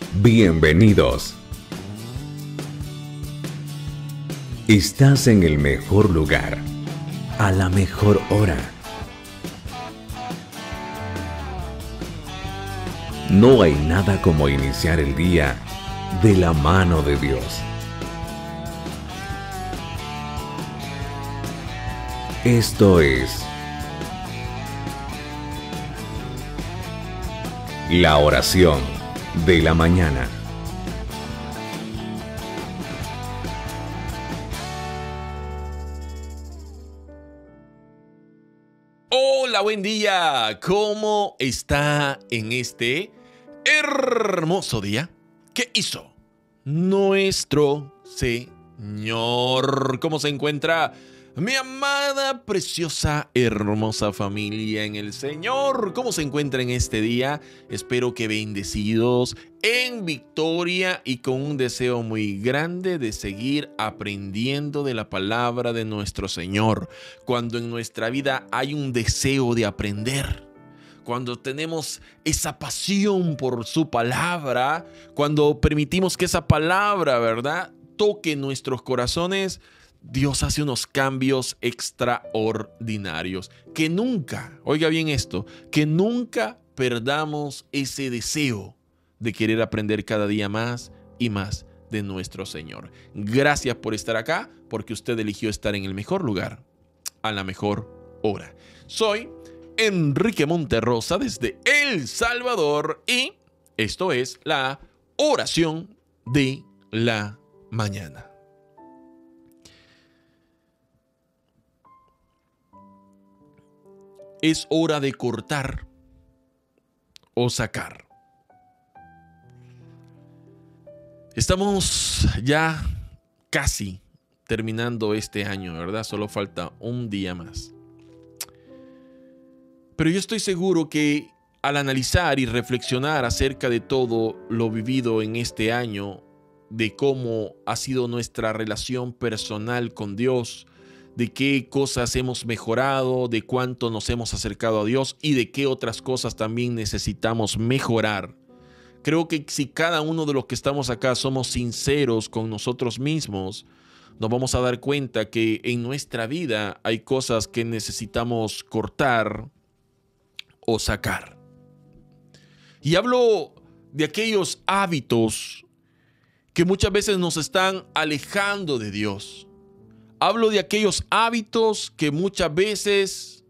Bienvenidos. Estás en el mejor lugar, a la mejor hora. No hay nada como iniciar el día de la mano de Dios. Esto es la oración de la mañana. Hola, buen día. ¿Cómo está en este hermoso día? ¿Qué hizo nuestro Señor? ¿Cómo se encuentra mi amada, preciosa, hermosa familia en el Señor? ¿Cómo se encuentra en este día? Espero que bendecidos, en victoria y con un deseo muy grande de seguir aprendiendo de la palabra de nuestro Señor. Cuando en nuestra vida hay un deseo de aprender, cuando tenemos esa pasión por su palabra, cuando permitimos que esa palabra, ¿verdad?, toque nuestros corazones, Dios hace unos cambios extraordinarios. Que nunca, oiga bien esto, que nunca perdamos ese deseo de querer aprender cada día más y más de nuestro Señor. Gracias por estar acá, porque usted eligió estar en el mejor lugar, a la mejor hora. Soy Enrique Monterrosa desde El Salvador y esto es la oración de la mañana. Es hora de cortar o sacar. Estamos ya casi terminando este año, ¿verdad? Solo falta un día más. Pero yo estoy seguro que al analizar y reflexionar acerca de todo lo vivido en este año, de cómo ha sido nuestra relación personal con Dios, de qué cosas hemos mejorado, de cuánto nos hemos acercado a Dios y de qué otras cosas también necesitamos mejorar. Creo que si cada uno de los que estamos acá somos sinceros con nosotros mismos, nos vamos a dar cuenta que en nuestra vida hay cosas que necesitamos cortar o sacar. Y hablo de aquellos hábitos que muchas veces nos están alejando de Dios. Hablo de aquellos hábitos que muchas veces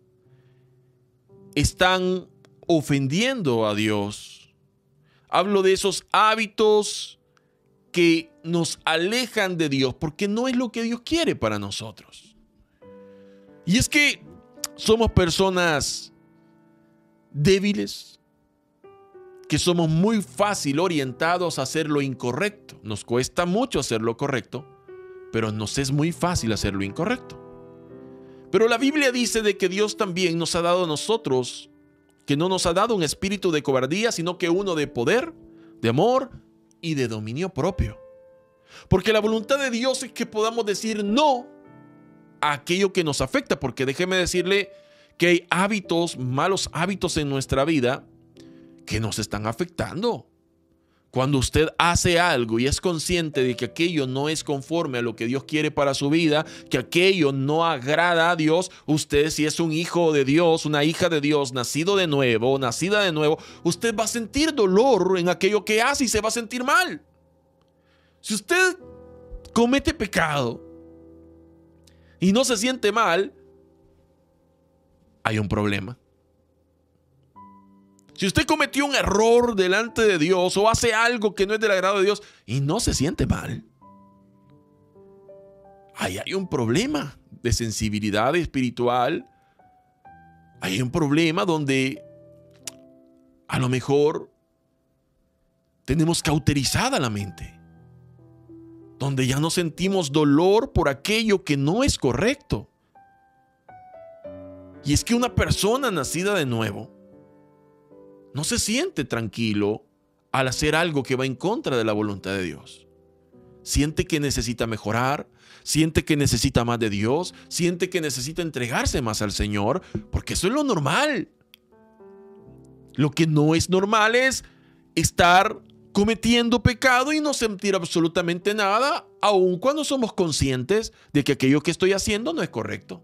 están ofendiendo a Dios. Hablo de esos hábitos que nos alejan de Dios porque no es lo que Dios quiere para nosotros. Y es que somos personas débiles, que somos muy fácil orientados a hacer lo incorrecto. Nos cuesta mucho hacer lo correcto, pero nos es muy fácil hacer lo incorrecto. Pero la Biblia dice de que Dios también nos ha dado a nosotros, que no nos ha dado un espíritu de cobardía, sino que uno de poder, de amor y de dominio propio. Porque la voluntad de Dios es que podamos decir no a aquello que nos afecta, porque déjeme decirle que hay hábitos, malos hábitos en nuestra vida que nos están afectando. Cuando usted hace algo y es consciente de que aquello no es conforme a lo que Dios quiere para su vida, que aquello no agrada a Dios, usted, si es un hijo de Dios, una hija de Dios, nacido de nuevo, nacida de nuevo, usted va a sentir dolor en aquello que hace y se va a sentir mal. Si usted comete pecado y no se siente mal, hay un problema. Si usted cometió un error delante de Dios o hace algo que no es del agrado de Dios y no se siente mal, ahí hay un problema de sensibilidad espiritual. Hay un problema donde a lo mejor tenemos cauterizada la mente, donde ya no sentimos dolor por aquello que no es correcto. Y es que una persona nacida de nuevo no se siente tranquilo al hacer algo que va en contra de la voluntad de Dios. Siente que necesita mejorar, siente que necesita más de Dios, siente que necesita entregarse más al Señor, porque eso es lo normal. Lo que no es normal es estar cometiendo pecado y no sentir absolutamente nada, aun cuando somos conscientes de que aquello que estoy haciendo no es correcto.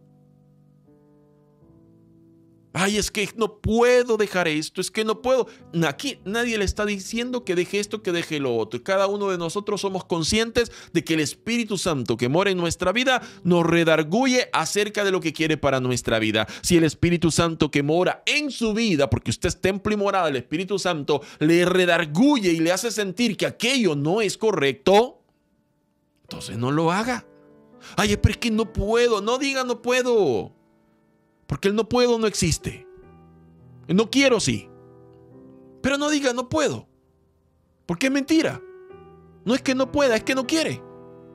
Ay, es que no puedo dejar esto, es que no puedo. Aquí nadie le está diciendo que deje esto, que deje lo otro. Cada uno de nosotros somos conscientes de que el Espíritu Santo que mora en nuestra vida nos redarguye acerca de lo que quiere para nuestra vida. Si el Espíritu Santo que mora en su vida, porque usted es templo y morada del Espíritu Santo, le redarguye y le hace sentir que aquello no es correcto, entonces no lo haga. Ay, pero es que no puedo. No diga no puedo. Porque el no puedo no existe. El no quiero sí. Pero no diga no puedo. Porque es mentira. No es que no pueda, es que no quiere.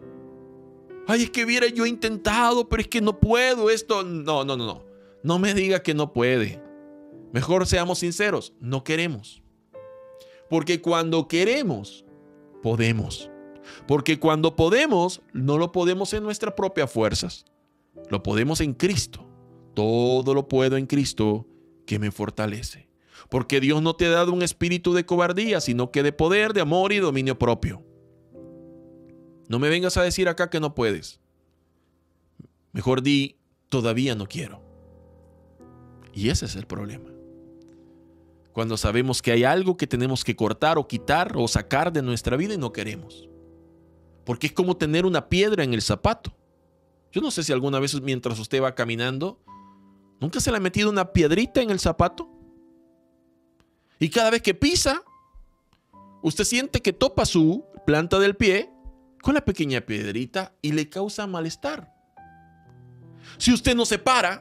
Ay, es que hubiera yo intentado, pero es que no puedo esto. No. No me diga que no puede. Mejor seamos sinceros, no queremos. Porque cuando queremos, podemos. Porque cuando podemos, no lo podemos en nuestras propias fuerzas. Lo podemos en Cristo. Todo lo puedo en Cristo que me fortalece. Porque Dios no te ha dado un espíritu de cobardía, sino que de poder, de amor y dominio propio. No me vengas a decir acá que no puedes. Mejor di, todavía no quiero. Y ese es el problema. Cuando sabemos que hay algo que tenemos que cortar o quitar o sacar de nuestra vida y no queremos. Porque es como tener una piedra en el zapato. Yo no sé si alguna vez mientras usted va caminando, ¿nunca se le ha metido una piedrita en el zapato? Y cada vez que pisa, usted siente que topa su planta del pie con la pequeña piedrita y le causa malestar. Si usted no se para,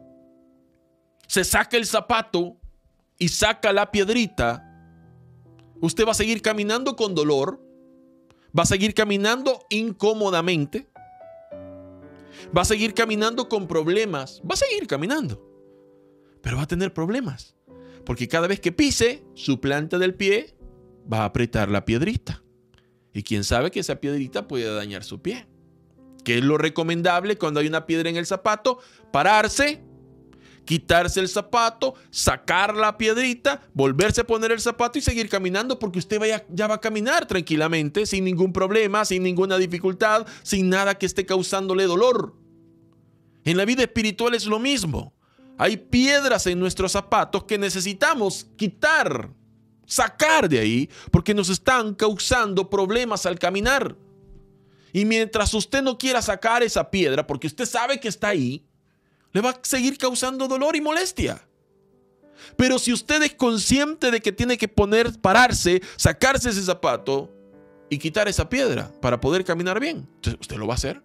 se saca el zapato y saca la piedrita, usted va a seguir caminando con dolor, va a seguir caminando incómodamente, va a seguir caminando con problemas, va a seguir caminando, pero va a tener problemas, porque cada vez que pise, su planta del pie va a apretar la piedrita. Y quién sabe que esa piedrita puede dañar su pie. ¿Qué es lo recomendable cuando hay una piedra en el zapato? Pararse, quitarse el zapato, sacar la piedrita, volverse a poner el zapato y seguir caminando, porque usted ya va a caminar tranquilamente, sin ningún problema, sin ninguna dificultad, sin nada que esté causándole dolor. En la vida espiritual es lo mismo. Hay piedras en nuestros zapatos que necesitamos quitar, sacar de ahí, porque nos están causando problemas al caminar. Y mientras usted no quiera sacar esa piedra, porque usted sabe que está ahí, le va a seguir causando dolor y molestia. Pero si usted es consciente de que tiene que pararse, sacarse ese zapato y quitar esa piedra para poder caminar bien, entonces usted lo va a hacer.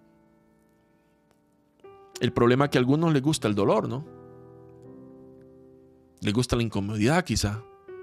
El problema es que a algunos les gusta el dolor, ¿no? Les gusta la incomodidad quizá.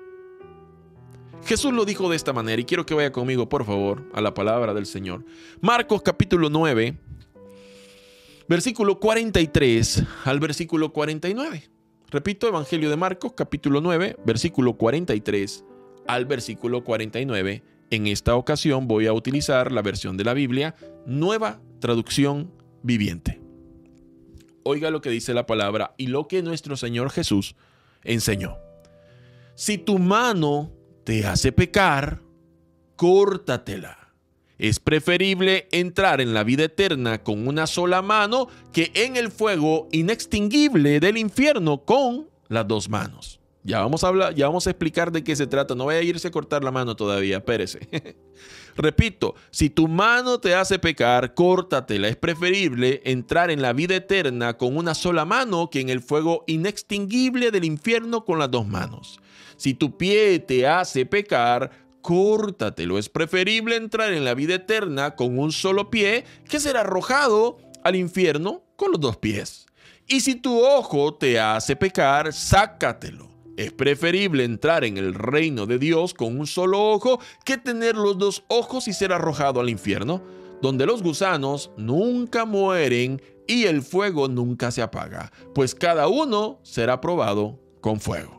Jesús lo dijo de esta manera, y quiero que vaya conmigo, por favor, a la palabra del Señor. Marcos capítulo 9, versículo 43 al versículo 49. Repito, Evangelio de Marcos capítulo 9, versículo 43 al versículo 49. En esta ocasión voy a utilizar la versión de la Biblia, Nueva Traducción Viviente. Oiga lo que dice la palabra y lo que nuestro Señor Jesús enseñó. Si tu mano te hace pecar, córtatela. Es preferible entrar en la vida eterna con una sola mano que en el fuego inextinguible del infierno con las dos manos. Ya vamos a explicar de qué se trata. No vaya a irse a cortar la mano todavía, espérese. Repito, si tu mano te hace pecar, córtatela. Es preferible entrar en la vida eterna con una sola mano que en el fuego inextinguible del infierno con las dos manos. Si tu pie te hace pecar, córtatelo. Es preferible entrar en la vida eterna con un solo pie que ser arrojado al infierno con los dos pies. Y si tu ojo te hace pecar, sácatelo. Es preferible entrar en el reino de Dios con un solo ojo que tener los dos ojos y ser arrojado al infierno, donde los gusanos nunca mueren y el fuego nunca se apaga, pues cada uno será probado con fuego.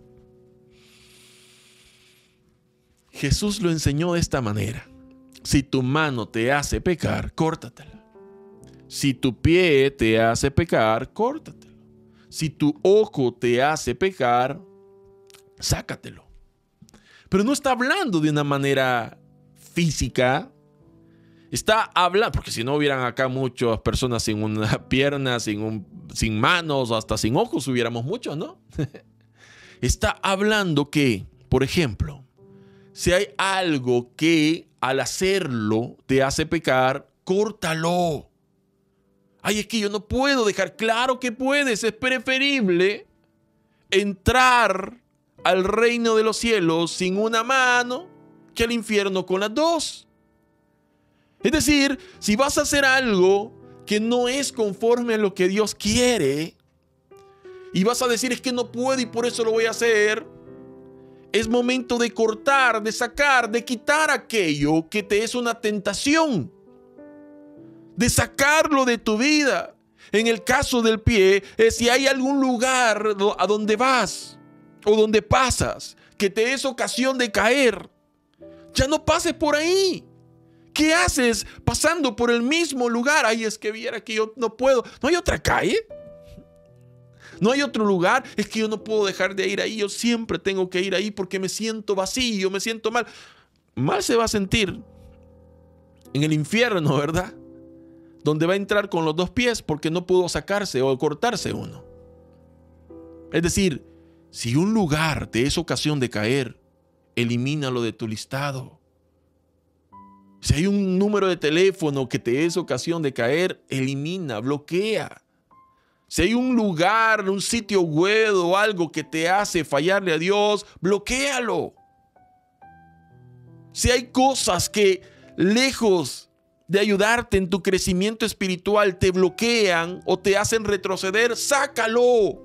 Jesús lo enseñó de esta manera. Si tu mano te hace pecar, córtatela. Si tu pie te hace pecar, córtatelo. Si tu ojo te hace pecar, sácatelo. Pero no está hablando de una manera física. Está hablando, porque si no hubieran acá muchas personas sin una pierna, sin manos, hasta sin ojos, hubiéramos muchos, ¿no? Está hablando que, por ejemplo, si hay algo que al hacerlo te hace pecar, córtalo. Ay, es que yo no puedo dejar. Claro que puedes. Es preferible entrar al reino de los cielos sin una mano que al infierno con las dos. Es decir, si vas a hacer algo que no es conforme a lo que Dios quiere y vas a decir es que no puedo y por eso lo voy a hacer, es momento de cortar, de sacar, de quitar aquello que te es una tentación, de sacarlo de tu vida. En el caso del pie, si hay algún lugar a donde vas o donde pasas que te es ocasión de caer, ya no pases por ahí. ¿Qué haces pasando por el mismo lugar? Ay, es que viera que yo no puedo. ¿No hay otra calle? ¿No hay otro lugar? Es que yo no puedo dejar de ir ahí. Yo siempre tengo que ir ahí porque me siento vacío, me siento mal. Mal se va a sentir en el infierno, ¿verdad? Donde va a entrar con los dos pies porque no pudo sacarse o cortarse uno. Es decir, si un lugar te es ocasión de caer, elimínalo de tu listado. Si hay un número de teléfono que te es ocasión de caer, elimina, bloquea. Si hay un lugar, un sitio web o algo que te hace fallarle a Dios, bloquéalo. Si hay cosas que lejos de ayudarte en tu crecimiento espiritual te bloquean o te hacen retroceder, sácalo.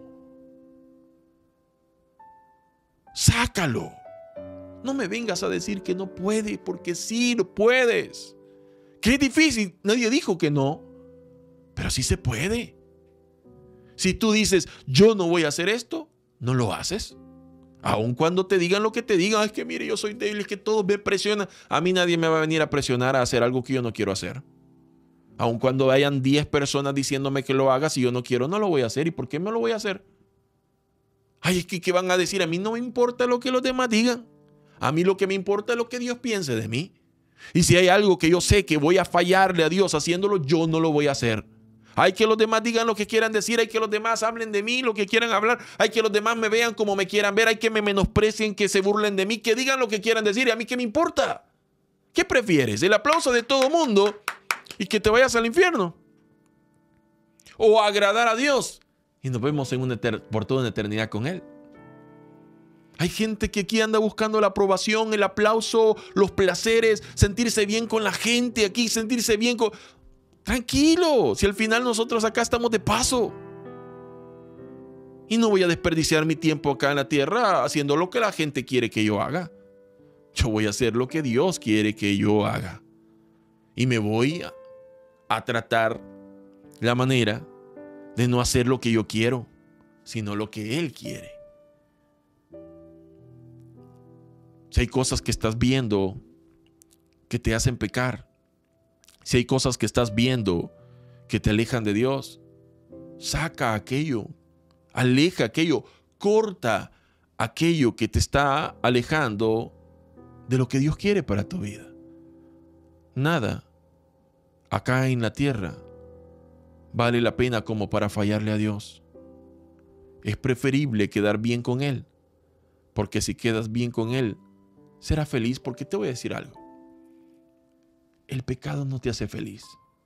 Sácalo. No me vengas a decir que no puedes, porque sí lo puedes. Que es difícil, nadie dijo que no, pero sí se puede. Si tú dices, yo no voy a hacer esto, no lo haces. Aun cuando te digan lo que te digan, es que mire, yo soy débil, es que todos me presionan. A mí nadie me va a venir a presionar a hacer algo que yo no quiero hacer. Aun cuando hayan 10 personas diciéndome que lo haga, si yo no quiero, no lo voy a hacer. ¿Y por qué me lo voy a hacer? Ay, es que ¿qué van a decir? A mí no me importa lo que los demás digan. A mí lo que me importa es lo que Dios piense de mí. Y si hay algo que yo sé que voy a fallarle a Dios haciéndolo, yo no lo voy a hacer. Hay que los demás digan lo que quieran decir, hay que los demás hablen de mí lo que quieran hablar, hay que los demás me vean como me quieran ver, hay que me menosprecien, que se burlen de mí, que digan lo que quieran decir. ¿Y a mí qué me importa? ¿Qué prefieres? ¿El aplauso de todo mundo y que te vayas al infierno? ¿O agradar a Dios y nos vemos por toda una eternidad con Él? Hay gente que aquí anda buscando la aprobación, el aplauso, los placeres, sentirse bien con la gente aquí, sentirse bien con... Tranquilo, si al final nosotros acá estamos de paso. Y no voy a desperdiciar mi tiempo acá en la tierra haciendo lo que la gente quiere que yo haga. Yo voy a hacer lo que Dios quiere que yo haga. Y me voy a tratar la manera de no hacer lo que yo quiero, sino lo que Él quiere. Si hay cosas que estás viendo que te hacen pecar, si hay cosas que estás viendo que te alejan de Dios, saca aquello, aleja aquello, corta aquello que te está alejando de lo que Dios quiere para tu vida. Nada acá en la tierra vale la pena como para fallarle a Dios. Es preferible quedar bien con Él, porque si quedas bien con Él, serás feliz. Porque te voy a decir algo: el pecado no te hace feliz.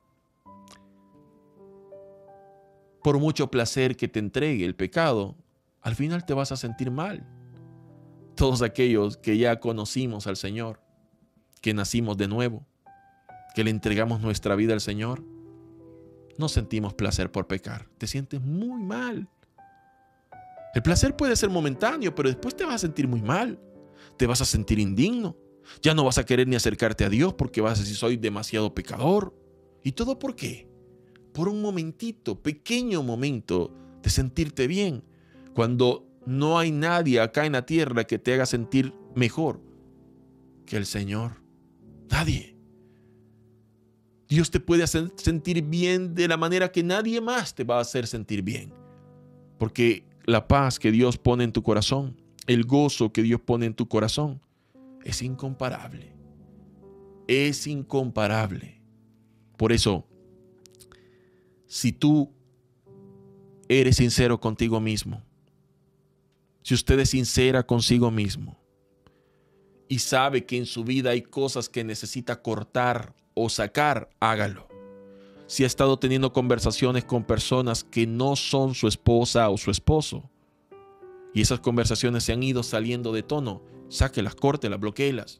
Por mucho placer que te entregue el pecado, al final te vas a sentir mal. Todos aquellos que ya conocimos al Señor, que nacimos de nuevo, que le entregamos nuestra vida al Señor, no sentimos placer por pecar. Te sientes muy mal. El placer puede ser momentáneo, pero después te vas a sentir muy mal. Te vas a sentir indigno. Ya no vas a querer ni acercarte a Dios porque vas a decir soy demasiado pecador. ¿Y todo por qué? Por un momentito, pequeño momento de sentirte bien, cuando no hay nadie acá en la tierra que te haga sentir mejor que el Señor. Nadie. Dios te puede hacer sentir bien de la manera que nadie más te va a hacer sentir bien. Porque la paz que Dios pone en tu corazón, el gozo que Dios pone en tu corazón, es incomparable. Es incomparable. Por eso, si tú eres sincero contigo mismo, si usted es sincera consigo mismo y sabe que en su vida hay cosas que necesita cortar o sacar, hágalo. Si ha estado teniendo conversaciones con personas que no son su esposa o su esposo y esas conversaciones se han ido saliendo de tono, sáquelas, córtelas, bloquéelas.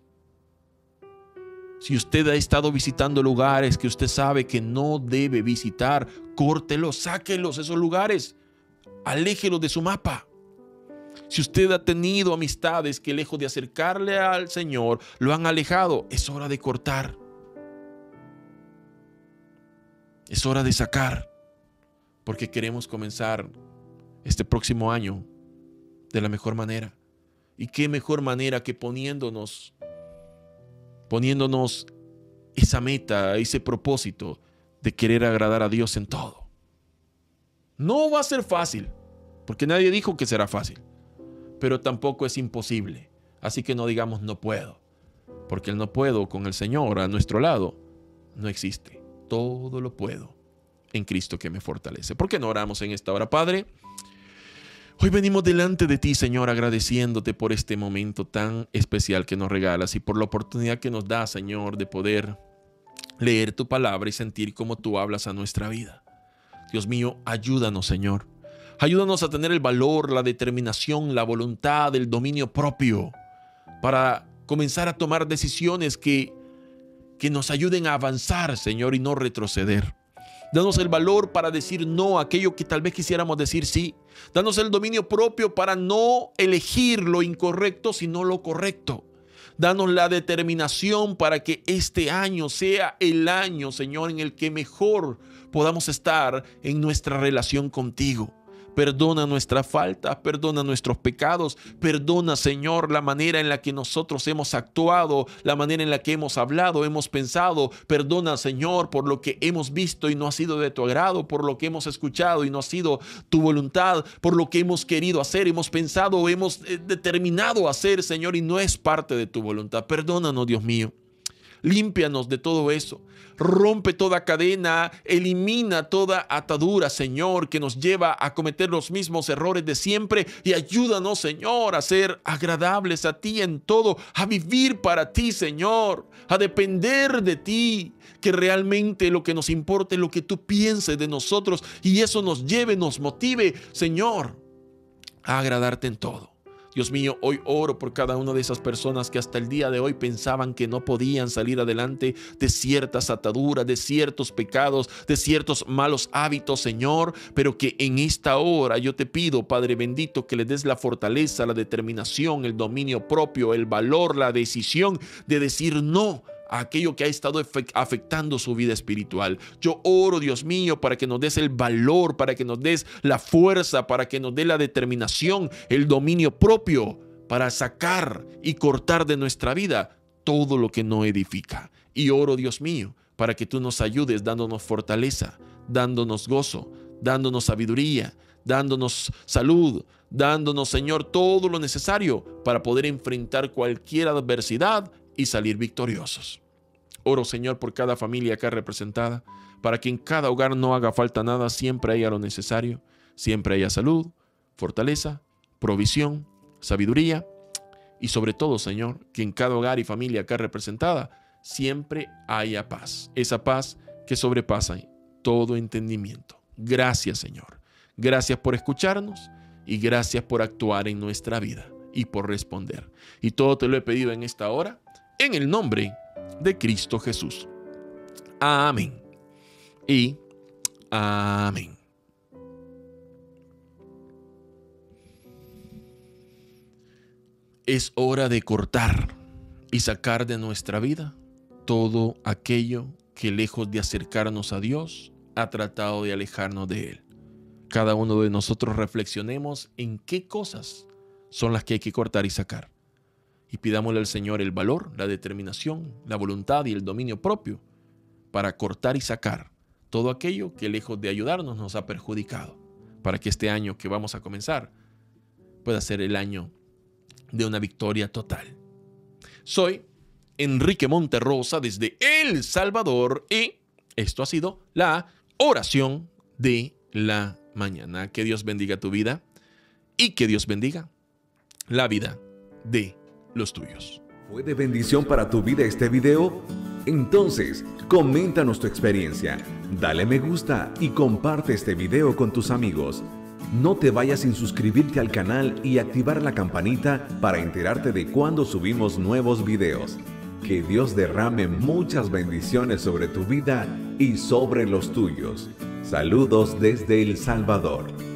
Si usted ha estado visitando lugares que usted sabe que no debe visitar, córtelos, sáquelos esos lugares, aléjelos de su mapa. Si usted ha tenido amistades que lejos de acercarle al Señor, lo han alejado, es hora de cortar. Es hora de sacar, porque queremos comenzar este próximo año de la mejor manera. ¿Y qué mejor manera que poniéndonos esa meta, ese propósito de querer agradar a Dios en todo? No va a ser fácil, porque nadie dijo que será fácil, pero tampoco es imposible. Así que no digamos no puedo, porque el no puedo con el Señor a nuestro lado no existe. Todo lo puedo en Cristo que me fortalece. ¿Por qué no oramos en esta hora, Padre? Hoy venimos delante de ti, Señor, agradeciéndote por este momento tan especial que nos regalas y por la oportunidad que nos da, Señor, de poder leer tu palabra y sentir cómo tú hablas a nuestra vida. Dios mío, ayúdanos, Señor. Ayúdanos a tener el valor, la determinación, la voluntad, el dominio propio para comenzar a tomar decisiones que nos ayuden a avanzar, Señor, y no retroceder. Danos el valor para decir no a aquello que tal vez quisiéramos decir sí. Danos el dominio propio para no elegir lo incorrecto, sino lo correcto. Danos la determinación para que este año sea el año, Señor, en el que mejor podamos estar en nuestra relación contigo. Perdona nuestra falta, perdona nuestros pecados, perdona, Señor, la manera en la que nosotros hemos actuado, la manera en la que hemos hablado, hemos pensado. Perdona, Señor, por lo que hemos visto y no ha sido de tu agrado, por lo que hemos escuchado y no ha sido tu voluntad, por lo que hemos querido hacer, hemos pensado o hemos determinado hacer, Señor, y no es parte de tu voluntad. Perdónanos, Dios mío. Límpianos de todo eso. Rompe toda cadena, elimina toda atadura, Señor, que nos lleva a cometer los mismos errores de siempre y ayúdanos, Señor, a ser agradables a ti en todo, a vivir para ti, Señor, a depender de ti, que realmente lo que nos importa es lo que tú pienses de nosotros y eso nos lleve, nos motive, Señor, a agradarte en todo. Dios mío, hoy oro por cada una de esas personas que hasta el día de hoy pensaban que no podían salir adelante de ciertas ataduras, de ciertos pecados, de ciertos malos hábitos, Señor, pero que en esta hora yo te pido, Padre bendito, que le des la fortaleza, la determinación, el dominio propio, el valor, la decisión de decir no a aquello que ha estado afectando su vida espiritual. Yo oro, Dios mío, para que nos des el valor, para que nos des la fuerza, para que nos dé la determinación, el dominio propio, para sacar y cortar de nuestra vida todo lo que no edifica. Y oro, Dios mío, para que tú nos ayudes dándonos fortaleza, dándonos gozo, dándonos sabiduría, dándonos salud, dándonos, Señor, todo lo necesario para poder enfrentar cualquier adversidad y salir victoriosos. Oro, Señor, por cada familia acá representada, para que en cada hogar no haga falta nada, siempre haya lo necesario, siempre haya salud, fortaleza, provisión, sabiduría y sobre todo, Señor, que en cada hogar y familia acá representada siempre haya paz, esa paz que sobrepasa todo entendimiento. Gracias, Señor. Gracias por escucharnos y gracias por actuar en nuestra vida y por responder. Y todo te lo he pedido en esta hora, en el nombre de Cristo Jesús. Amén y amén. Es hora de cortar y sacar de nuestra vida todo aquello que lejos de acercarnos a Dios ha tratado de alejarnos de Él. Cada uno de nosotros reflexionemos en qué cosas son las que hay que cortar y sacar. Y pidámosle al Señor el valor, la determinación, la voluntad y el dominio propio para cortar y sacar todo aquello que lejos de ayudarnos nos ha perjudicado, para que este año que vamos a comenzar pueda ser el año de una victoria total. Soy Enrique Monterrosa desde El Salvador y esto ha sido la oración de la mañana. Que Dios bendiga tu vida y que Dios bendiga la vida de los tuyos. ¿Fue de bendición para tu vida este video? Entonces, coméntanos tu experiencia, dale me gusta y comparte este video con tus amigos. No te vayas sin suscribirte al canal y activar la campanita para enterarte de cuando subimos nuevos videos. Que Dios derrame muchas bendiciones sobre tu vida y sobre los tuyos. Saludos desde El Salvador.